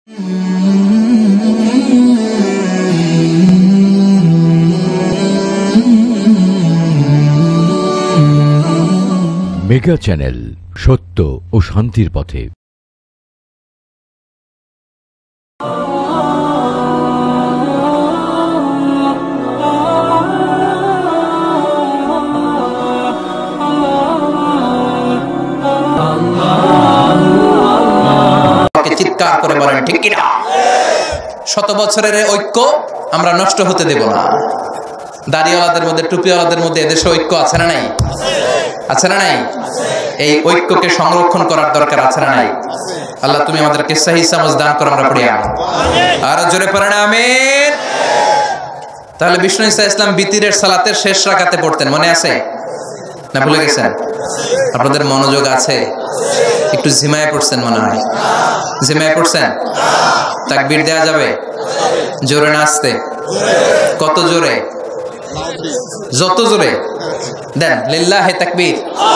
Mega channel, সত্য ও শান্তির পথে। চিৎকার করে বলেন ঠিক কিনা? শত বছরের ঐক্য আমরা নষ্ট হতে দেব না। দাড়িওয়ালাদের মধ্যে, টুপিওয়ালাদের মধ্যে এদেশে ঐক্য আছে না নাই? আছে না নাই? এই ঐক্যকে সংরক্ষণ করার দরকার আছে না নাই? আল্লাহ তুমি আমাদেরকে সহি সমঝ দান করো, আমরা পড়ি আমিন। আর জোরে পড়েন আমিন। তাহলে বিষ্ণু ঈসা ইসলাম বিতিরের সালাতের শেষ রাকাতে পড়তেন, মনে আছে না ভুলে গেছেন? আপনাদের মনোযোগ আছে? একটু ঝিমায় পড়ছেন মনে হয়। ঝিমায় পড়ছেন? তাকবীর দেয়া যাবে? জোরে না আসতে? কত জোরে? যত জোরে দেন। লিল্লাহি তাকবীর,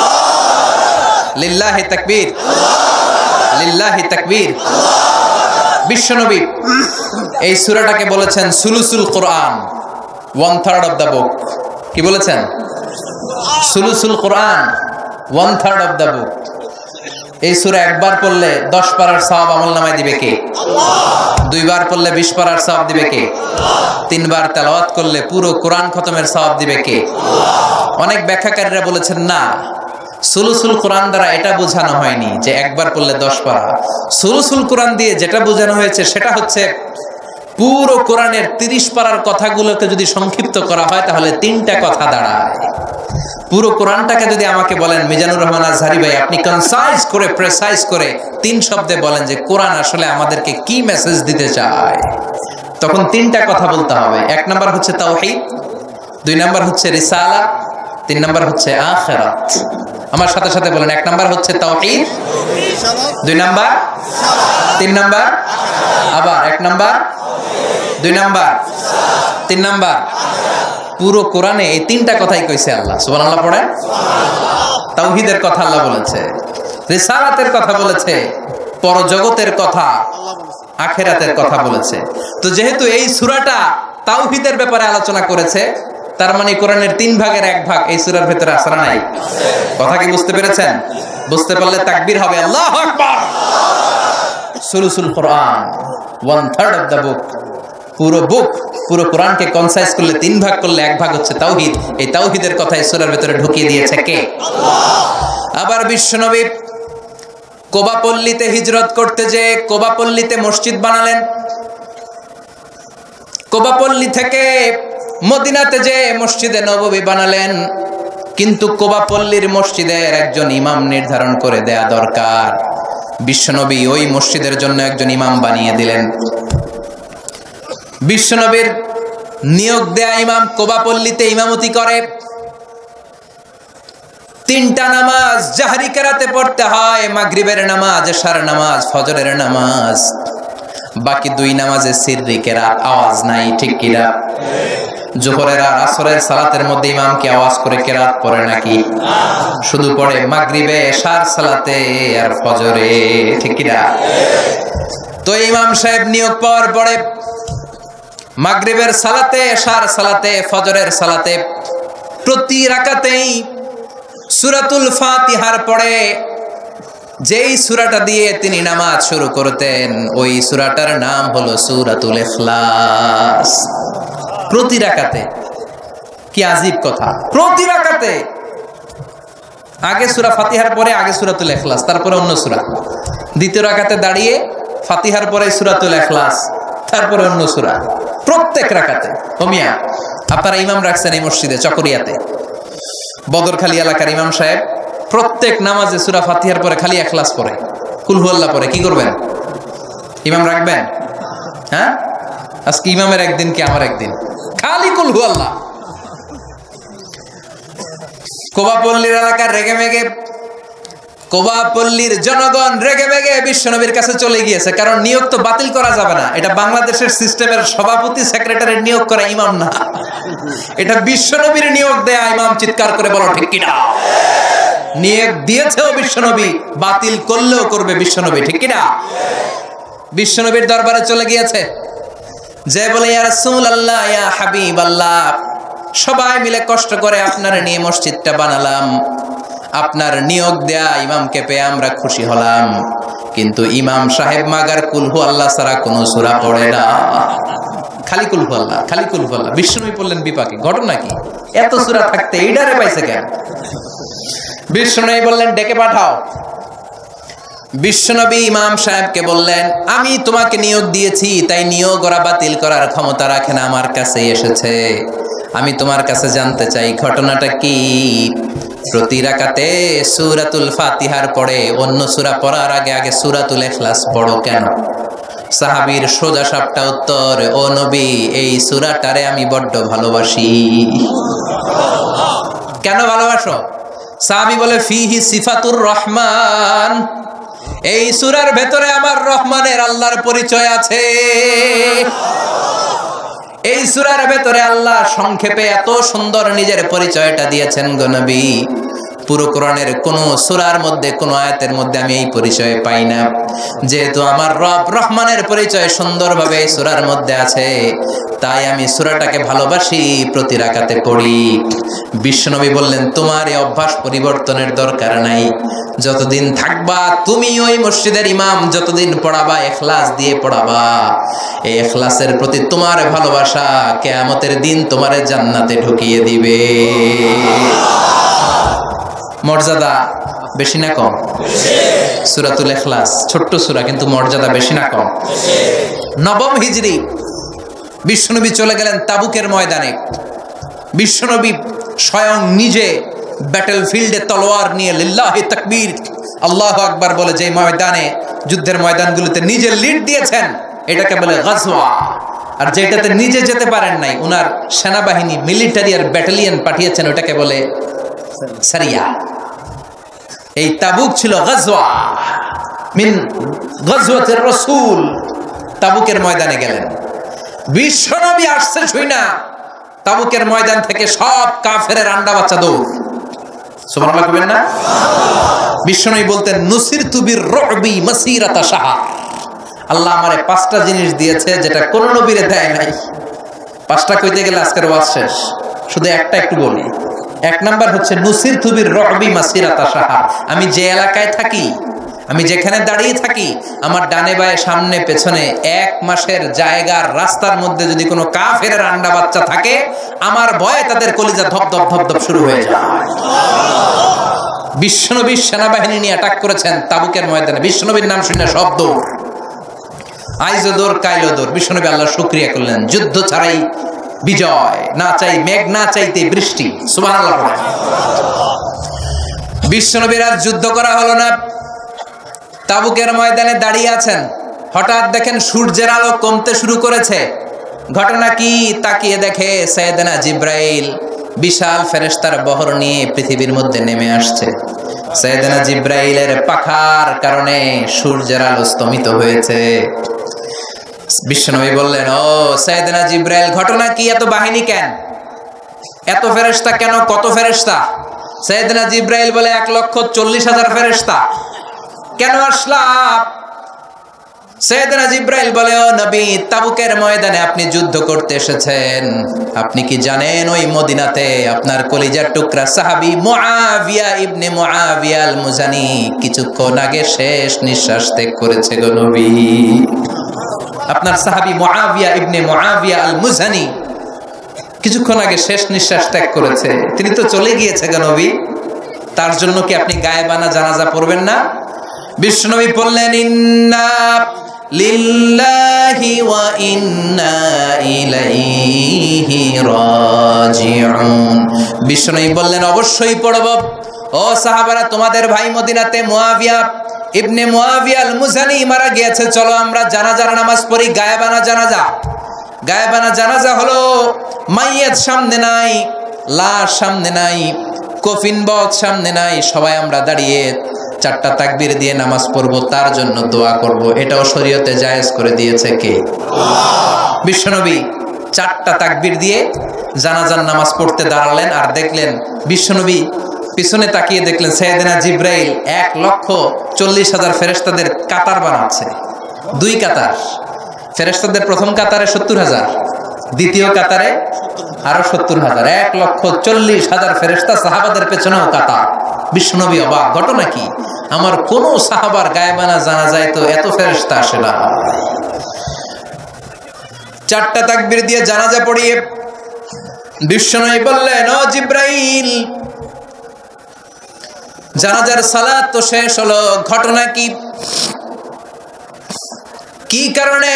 লিল্লাহি তাকবীর, লিল্লাহি তাকবীর। বিশ্বনবী এই সূরাটাকে বলেছেন সুলুসুল কোরআন, 1/3 অফ দ্য বুক। কি বলেছেন? সুলুসুল কোরআন, 1/3 অফ দ্য বুক। এই সূরা একবার পড়লে 10 পারার সওয়াব আমলনামায় দিবে কে? আল্লাহ। 2 বার পড়লে 20 পারার সওয়াব দিবে কে? 3 বার তেলাওয়াত করলে পুরো কোরআন খতমের সওয়াব দিবে কে? আল্লাহ। অনেক ব্যাখ্যাকারীরা বলেছেন না, সুলুসুল কোরআন দ্বারা এটা বোঝানো হয়নি যে একবার পড়লে 10 পারা। সুলুসুল কোরআন দিয়ে যেটা বোঝানো হয়েছে সেটা হচ্ছে পুরো কোরআনের 30 পারার কথাগুলোকে যদি সংক্ষিপ্ত করা হয় তাহলে 3টা কথা দাঁড়ায়। পুরো কোরআনটাকে যদি আমাকে বলেন মিজানুর রহমান আজহারি ভাই, আপনি কনসাইজ করে, প্রেসাইজ করে 3 শব্দে বলেন যে কোরআন আসলে আমাদেরকে কি মেসেজ দিতে চায়, তখন 3টা কথা বলতে হবে। 1 নাম্বার হচ্ছে তাওহীদ, 2 নাম্বার হচ্ছে রিসালাত, 3 নাম্বার হচ্ছে আখিরাত। আমার সাথে সাথে বলেন, 1 নাম্বার হচ্ছে তাওহীদ, 2 নাম্বার, 3 নাম্বার, আবার 1 নাম্বার, 2 নাম্বার, 3 নাম্বার। পুরো কোরআনে এই 3টা কথাই কইছে আল্লাহ। সুবহানাল্লাহ পড়ে। তাওহীদের কথা আল্লাহ বলেছে, রিসালাতের কথা বলেছে, পরজগতের কথা, আখিরাতের কথা বলেছে। তো যেহেতু এই সূরাটা তাওহীদের ব্যাপারে আলোচনা করেছে, তার মানে কোরআনের 3 ভাগের 1 ভাগ এই সূরার ভিতরে আছে না নাই? কথা কি বুঝতে পেরেছেন? বুঝতে পারলে তাকবীর হবে আল্লাহু আকবার। সুলুসুল কোরআন, 1/3 অফ দ্য বুক। পুরো বুক, পুরো কোরআনকে কনসাইজ করলে 3 ভাগ করলে 1 ভাগ হচ্ছে তাওহীদ। এই তাওহীদের কথা এই সূরার ভিতরে ঢুকিয়ে দিয়েছে কে? আল্লাহ। আবার বিশ্বনবী কোবা পল্লীতে হিজরত করতে যে কোবা পল্লীতে মসজিদ বানালেন। কোবা পল্লী থেকে মদিনাতে যে মসজিদে নববী বানালেন, কিন্তু কোবা পল্লীর মসজিদের একজন ইমাম নির্ধারণ করে দেয়া দরকার। বিশ্বনবী ওই মসজিদের জন্য একজন ইমাম বানিয়ে দিলেন। বিশ্বনবীর নিয়োগ দেয়া ইমাম কোবা পল্লীতে ইমামতি করে। 3টা নামাজ জাহরি কেরাতে পড়তে হয়, মাগরিবের নামাজ, এশার নামাজ, ফজরের নামাজ। বাকি 2 নামাজে সিররি কেরাত, আওয়াজ নাই, ঠিক কিনা? জোহরের আর আসরের সালাতের মধ্যে ইমাম কি আওয়াজ করে কেরাত পড়ে নাকি? শুধু পড়ে মাগরিবে, এশার সালাতে আর ফজরে, ঠিক কিনা? তো ইমাম সাহেব নিয়োগ পাওয়ার পরে মাগরিবের সালাতে, এশার সালাতে, ফজরের সালাতে প্রতি রাকাতেই সূরাতুল ফাতিহার পরে যেই সূরাটা দিয়ে তিনি নামাজ শুরু করতেন, ওই সূরাটার নাম হলো সূরাতুল ইখলাস। প্রতি রাকাতে। কি আজীব কথা! প্রতি রাকাতে আগে সূরা ফাতিহার পরে আগে সূরাতুল ইখলাস, তারপরে অন্য সূরা। দ্বিতীয় রাকাতে দাঁড়িয়ে ফাতিহার পরে সূরাতুল ইখলাস, তারপরে অন্য সূরা। প্রত্যেক রাকাতে। হোমিয়া আপনারা ইমাম রাখছেন এই মসজিদে চকরিয়াতে, বদরখালী এলাকার ইমাম সাহেব প্রত্যেক নামাজে সূরা ফাতিহার পরে খালি ইখলাস পড়ে, কুল হুয়াল্লাহ পড়ে। কি করবেন? ইমাম রাখবেন? হ্যাঁ, আজকে ইমামের একদিন কি আমার একদিন, খালি কুল হুয়াল্লাহ। কোবা পল্লীর এলাকার রেগে মেগে, কোবা পল্লীর জনগণ রেগে মেগে বিশ্বনবীর কাছে চলে গিয়েছে। কারণ নিয়োগ তো বাতিল করা যাবে না, এটা বাংলাদেশের সিস্টেমের সভাপতি সেক্রেটারির নিয়োগ করা ইমাম না, এটা বিশ্বনবীর নিয়োগ দেয়া ইমাম। চিৎকার করে বলো ঠিক কিনা? নিয়োগ দিয়েছেও বিশ্বনবী, বাতিল করলেও করবে বিশ্বনবী, ঠিক কিনা? বিশ্বনবীর দরবারে চলে গিয়েছে, যে বলে ইয়া রাসূলুল্লাহ, ইয়া হাবিবাল্লাহ, সবাই মিলে কষ্ট করে আপনার নিয়ে মসজিদটা বানালাম, আপনার নিয়োগ দেয়া ইমামকে পেয়ে আমরা খুশি হলাম, কিন্তু ইমাম সাহেব মাগার কুলহু আল্লাহ ছাড়া কোনো সূরা পড়ে না, খালি কুলহু আল্লাহ, খালি কুলহু আল্লাহ। বিশ্বনবী বললেন বিপাকে, ঘটনা কি? এত সূরা থাকতে এইডারে পাইছে কেন? বিশ্বনবী বললেন ডেকে পাঠাও। বিশ্বনবী ইমাম সাহেবকে বললেন, আমি তোমাকে নিয়োগ দিয়েছি, তাই নিয়োগ ওরা বাতিল করার ক্ষমতা রাখে না, আমার কাছে এসেছে, আমি তোমার কাছে জানতে চাই ঘটনাটা কি। প্রতি রাকাতে সূরাতুল ফাতিহার পরে অন্য সূরা পড়ার আগে আগে সূরাতুল ইখলাস পড়ো কেন? সাহাবীর সোজা সাপটা উত্তর, ও নবী, এই সূরাটারে আমি বড্ড ভালোবাসি। কেন ভালোবাসো? সাহাবী বলে, ফিহি সিফাতুর রহমান, এই সূরার ভেতরে আমার রহমানের আল্লাহর পরিচয় আছে। এই সূরার ভেতরে আল্লাহ সংক্ষেপে এত সুন্দর নিজের পরিচয়টা দিয়েছেন গো নবী, পুরো কোরআনের কোন সূরার মধ্যে কোন আয়াতের মধ্যে আমি এই পরিচয় পাই না। যেহেতু আমার রব রহমানের পরিচয় সুন্দরভাবে এই সূরার মধ্যে আছে, তাই আমি সূরাটাকে ভালোবাসি, প্রতি রাকাতে পড়ি। বিশ্বনবী বললেন, তোমার এই অভ্যাস পরিবর্তনের দরকার নাই, যতদিন থাকবা তুমি ওই মসজিদের ইমাম, যতদিন পড়াবা ইখলাস দিয়ে পড়াবা, এই ইখলাসের প্রতি তোমার ভালোবাসা কিয়ামতের দিন তোমারে জান্নাতে ঢুকিয়ে দিবে। মর্যাদা বেশি না কম? সূরাতুল ইখলাস ছোট্ট সূরা, কিন্তু মর্যাদা বেশি না কম? নবম হিজরি বিশ্বনবী চলে গেলেন তাবুকের ময়দানে। বিশ্বনবী স্বয়ং নিজে ব্যাটল ফিল্ডে তলোয়ার নিয়ে লিল্লাহি তাকবীর, আল্লাহু আকবার বলে যে ময়দানে, যুদ্ধের ময়দানগুলোতে নিজে লিড দিয়েছেন, এটাকে বলে গাজওয়া। আর যেটাতে নিজে যেতে পারেন নাই, উনার সেনাবাহিনী মিলিটারি আর ব্যাটালিয়ন পাঠিয়েছেন, ওটাকে বলে সারিয়া। এই তাবুক ছিল গাজওয়া মিন গাজওয়াতির রাসূল। তাবুকের ময়দানে গেলেন, বিশ্বনবী আসছে শুইনা তাবুকের ময়দান থেকে সব কাফেরের আন্ডা বাচ্চা দৌড়। সুবহানাল্লাহ কইবেন না? বিশ্বনবী বলতেন, নুসিরতু বির-রুবি মাসিরাতা শাহর, আল্লাহ আমারে 5টা জিনিস দিয়েছে যেটা কোন নবীরে দেয় নাই। 5টা কইতে গেলে আজকের ওয়াজ শেষ, শুধু একটা একটু বলি। 1 নাম্বার হচ্ছে নুসিরতু বির-রুবি মাসিরাতা শাহর, আমি যে এলাকায় থাকি, আমি যেখানে দাঁড়িয়ে থাকি, আমার ডানে বায়ে সামনে পেছনে 1 মাসের জায়গার রাস্তার মধ্যে যদি কোনো কাফেরের আন্ডা বাচ্চা থাকে, আমার ভয়ে তাদের কলিজা ধপ ধপ ধপ ধপ শুরু হয়ে যায়। বিশ্বনবীর সেনাবাহিনী নিয়ে অ্যাটাক করেছেন তাবুকের ময়দানে, বিশ্বনবীর নাম শুনে সব দৌড়, আইজো দৌড় কাইলো দৌড়। বিশ্বনবী আল্লাহর শুকরিয়া করলেন, যুদ্ধ ছাড়াই বিজয়, না চাই মেঘ, না চাইতে বৃষ্টি। সুবহানাল্লাহ। বিশ্বনবীর আর যুদ্ধ করা হলো না, তাবুকের ময়দানে দাঁড়িয়ে আছেন, হঠাৎ দেখেন সূর্যের আলো কমতে শুরু করেছে। ঘটনা কি? তাকিয়ে দেখে সাইয়েদনা জিব্রাইল বিশাল ফেরেশতার বহর নিয়ে পৃথিবীর মধ্যে নেমে আসছে। সাইয়েদনা জিব্রাইলের পাখার কারণে সূর্যের আলো স্তমিত হয়েছে। বিশ্বনবী বললেন, ও সাইয়েদনা জিব্রাইল, ঘটনা কি? এত বাহিনী কেন? এত ফেরেশতা কেন? কত ফেরেশতা? সাইয়েদনা জিব্রাইল বলে, 1,40,000 ফেরেশতা। কেন আসলাম? সাইয়েদনা জিব্রাইল বলে, ও নবী, তাবুকের ময়দানে আপনি যুদ্ধ করতে এসেছেন, আপনি কি জানেন ওই মদিনাতে আপনার কলিজার টুকরা সাহাবী মুআবিয়া ইবনে মুআবিয়া আল মুজানি কিছুক্ষণ আগে শেষ নিঃশ্বাস ত্যাগ করেছে গো নবী। আপনার সাহাবী মুআবিয়া ইবনে মুআবিয়া আল মুজানি কিছুক্ষণ আগে শেষ নিঃশ্বাস ত্যাগ করেছে, তিনি তো চলে গিয়েছে গো নবী, তার জন্য কি আপনি গায়েবানা জানাজা পড়বেন না? বিশ্বনবী বললেন, ইন্না লিল্লাহি ওয়া ইন্না ইলাইহি রাজিউন। বিশ্বনবী বললেন, অবশ্যই পড়ব। ও সাহাবারা, তোমাদের ভাই মদিনাতে মুআবিয়া ইবনে মুআবিয়া আল মুজানি মারা গিয়েছে, চলো আমরা জানাজার নামাজ পড়ি। গায়েবানা জানাজা। গায়েবানা জানাজা হলো মাইয়াত সামনে নাই, লাশ সামনে নাই, কফিন বক্স সামনে নাই, সবাই আমরা দাঁড়িয়ে 4টা তাকবীর দিয়ে নামাজ পড়বো, তার জন্য দোয়া করব। এটাও শরীয়তে জায়েজ করে দিয়েছে কে? বিশ্বনবী 4টা তাকবীর দিয়ে জানাজার নামাজ পড়তে দাঁড়ালেন, আর দেখলেন বিশ্বনবী পিছনে তাকিয়ে দেখলেন সাইয়েদনা জিব্রাইল 1,40,000 ফেরেশতাদের কাতার বানাচ্ছে। 2 কাতার। ফেরেশতাদের প্রথম কাতারে 70,000, দ্বিতীয় কাতারে আরো 70,000, 1,40,000 ফেরেশতা সাহাবাদের পেছনেও কাতার। বিশ্বনবী অবাক, ঘটনা কি? আমার কোন সাহাবার গায়েবানা জানা যায় তো এত ফেরেশতা আসে না। 4টা তাকবীর দিয়ে জানাজা পড়িয়ে বিশ্বনবী বললেন, ও জিব্রাইল, জানাজার সালাত তো শেষ হলো, ঘটনা কি? কি কারণে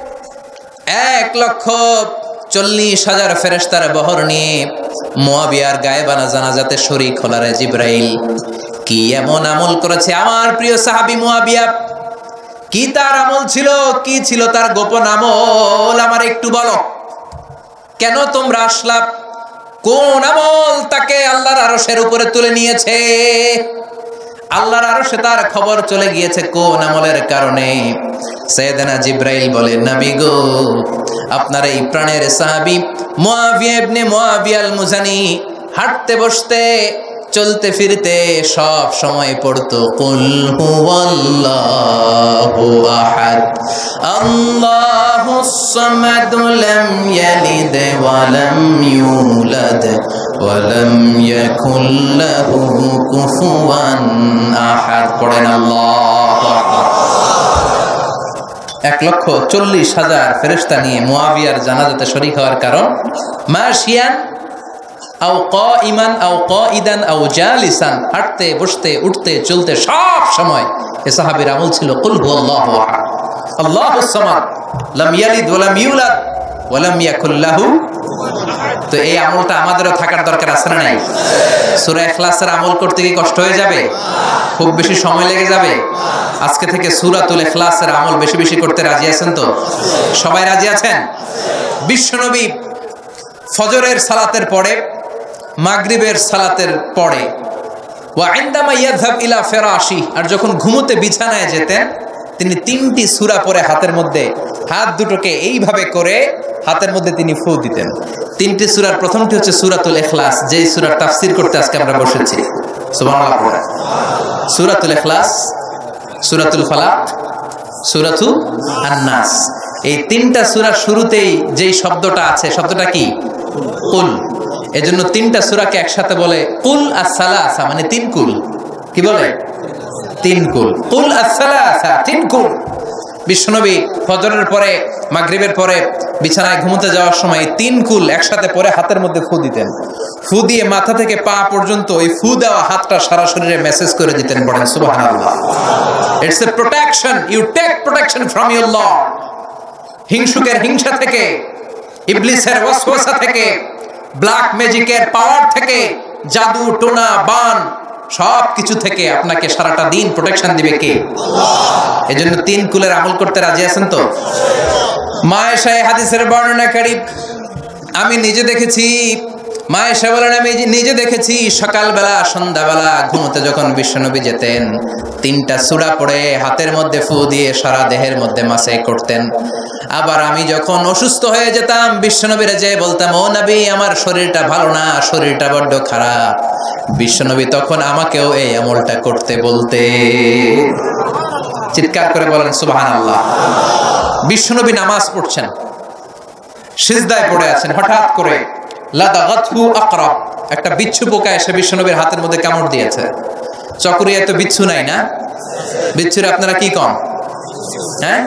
1,40,000 ফেরেশতার বহর নিয়ে মুয়াবিয়ার গায়েবানা জানাজাতে শরীক হলো রে জিব্রাইল? কি এমন আমল করেছে আমার প্রিয় সাহাবী মুয়াবিয়া? কি তার আমল ছিল? কি ছিল তার গোপন আমল? আমার একটু বলো। কেন তোমরা আসলা? কোন আমল তাকে আল্লাহর আরশের উপরে তুলে নিয়েছে? আল্লাহর আরশে তার খবর চলে গিয়েছে কোন আমলের কারণে? সাইয়েদনা জিব্রাইল বলে, নবী গো, আপনার এই প্রাণের সাহাবী মুয়াবিয়া ইবনে মুয়াবিয়া আল মুজানি হাঁটতে বসতে চলতে ফিরতে সব সময় পড়তো কুল হুয়াল্লাহু আহাদ, আল্লাহুস সামাদ, লাম ইয়ালিদ ওয়া লাম ইউলাদ ওয়া লাম ইয়াকুল লাহু কুফুয়ান আহাদ। পড়েন আল্লাহু আকবার। 1,40,000 ফেরেশতা নিয়ে মুয়াবিয়ার জানাজাতে শরীক হওয়ার কারণ মাশিয়ান আও কাইমান আও কাইদান আও জালিসান, হাঁটতে বসতে উঠতে চলতে সব সময় এ সাহাবীর আমল ছিল কুল হুয়াল্লাহু আহাদ, আল্লাহুস সামাদ, লাম ইয়ালিদ ওয়া লাম ইউলাদ ওয়া লাম ইয়াকুল লাহু। তো এই আমলটা আমাদেরও থাকার দরকার আছে না নাই? সূরা ইখলাসের আমল করতে কি কষ্ট হয়ে যাবে? খুব বেশি সময় লেগে যাবে? আজকে থেকে সূরাতুল ইখলাসের আমল বেশি বেশি করতে রাজি আছেন তো? সবাই রাজি আছেন? বিশ্বনবী ফজরের সালাতের পরে, মাগরিবের সালাতের পরে, ওয়া ইনদামা ইয়াযহাব ইলা ফিরাশি, আর যখন ঘুমোতে বিছানায় যেতেন তিনি 3টি সূরা পরে হাতের মধ্যে হাত দুটোকে এইভাবে করে হাতের মধ্যে তিনি ফু দিতেন। 3টি সূরার প্রথমটি হচ্ছে সূরাতুল ইখলাস, যেই সূরার তাফসীর করতে আজকে আমরা বসেছি। সুবহানাল্লাহ। সূরাতুল ইখলাস, সূরাতুল ফালাক, সূরাতুল আন-নাস। এই 3টা সূরার শুরুতেই যেই শব্দটা আছে, শব্দটা কি? কুল। এজন্য 3টা সূরাকে একসাথে বলে কুল আস-সালাসা, মানে 3 কুল। কি বলে? 3 কুল। কুল আস-সালাসা, 3 কুল। বিশ্বনবী ফজরের পরে, মাগরিবের পরে বিছানায় ঘুমোতে যাওয়ার সময় 3 কুল একসাথে পরে হাতের মধ্যে ফু দিতেন। ফু দিয়ে মাথা থেকে পা পর্যন্ত ওই ফু দেওয়া হাতটা সারা শরীরে মেসেজ করে দিতেন। বলেন সুবহানাল্লাহ। It's a protection, you take protection from your lord. হিংসুকের হিংসা থেকে, ইবলিসের ওয়াসওয়াসা থেকে, ব্ল্যাক ম্যাজিকের পাওয়ার থেকে, জাদু টোনা বান সব কিছু থেকে আপনাকে সারাটা দিন প্রোটেকশন দিবে কে? আল্লাহ। এজন্য 3 কুলের আমল করতে রাজি আছেন তো? মা আয়েশা হাদিসের বর্ণনাকারী, আমি নিজে দেখেছি, মা আয়েশা বলেন, আমি নিজে দেখেছি সকালবেলা সন্ধ্যাবেলা ঘুমোতে যখন বিশ্বনবী যেতেন 3টা সূরা পড়ে হাতের মধ্যে ফু দিয়ে সারা দেহের মধ্যে মাসে করতেন। আবার আমি যখন অসুস্থ হয়ে যেতাম বিশ্বনবীরে যে বলতাম, ও নবী আমার শরীরটা ভালো না, শরীরটা বড্ড খারাপ, বিশ্বনবী তখন আমাকেও এই আমলটা করতে বলতে। চিৎকার করে বলেন সুবহানাল্লাহ। বিশ্বনবী নামাজ পড়ছেন, সিজদায় পড়ে আছেন, হঠাৎ করে লাদাগাতহু আকরাব, একটা বিচ্ছু পোকা এসে বিশ্বনবীর হাতের মধ্যে কামড় দিয়েছে। চকরিয়ায় তো বিচ্ছু নাই না? বিচ্ছুর আপনারা কি কম? হ্যাঁ,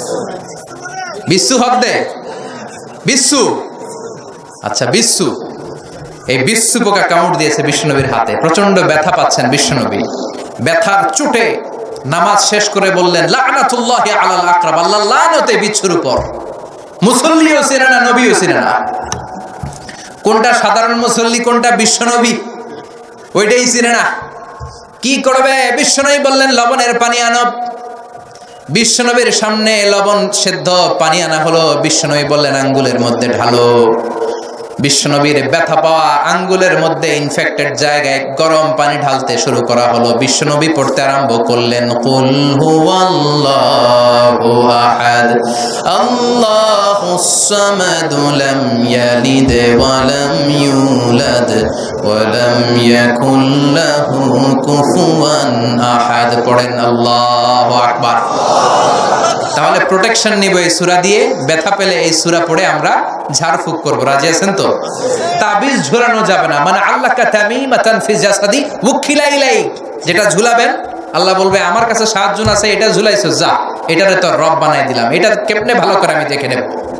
বিচ্ছু হক দে, বিচ্ছু। আচ্ছা, বিচ্ছু, এই বিচ্ছু পোকা কামড় দিয়েছে বিশ্বনবীর হাতে, প্রচন্ড ব্যথা পাচ্ছেন বিশ্বনবী। ব্যথার চোটে নামাজ শেষ করে বললেন, লা'নাতুল্লাহি আলাল আকরাব, আল্লাহর লানত এই বিচ্ছুর উপর। মুসল্লিও ছিলেন না, নবীও ছিলেন না। কোনটা সাধারণ মুসল্লি, কোনটা বিশ্বনবী, ওইটাই ছিলেন না। কি করবে? বিশ্বনবী বললেন, লবণের পানি আনো। বিশ্বনবীর সামনে লবণ সেদ্ধ পানি আনা হলো। বিশ্বনবী বললেন, আঙ্গুলের মধ্যে ঢালো। বিশ্বনবীর ব্যথা পাওয়া আঙ্গুলের মধ্যে ইনফেক্টেড জায়গায় গরম পানি ঢালতে শুরু করা হলো। বিশ্বনবী পড়তে আরম্ভ করলেন, কুল হুয়াল্লাহু আহাদ, আল্লাহুস সামাদ, লাম ইয়ালিদ ওয়া লাম ইউলাদ ওয়া লাম ইয়াকুল লাহু কুফুয়ান আহাদ। পড়েন আল্লাহু আকবার। তাহলে প্রোটেকশন নিব এই সূরা দিয়ে, ব্যথা পেলে এই সূরা পড়ে আমরা ঝাড়ফুঁক করব। রাজি আছেন তো? তাবিজ ঝুলানো যাবে না, মানে আল্লাহকা তামিমাতান ফি জাসাদি উখিলা ইলাই, যেটা ঝুলাবেন আল্লাহ বলবে আমার কাছে 7 জন আছে, এটা ঝুলাইছো, যা এটারে তো রব বানাই দিলাম, এটা কেমনে ভালো করে আমি দেখে নেব।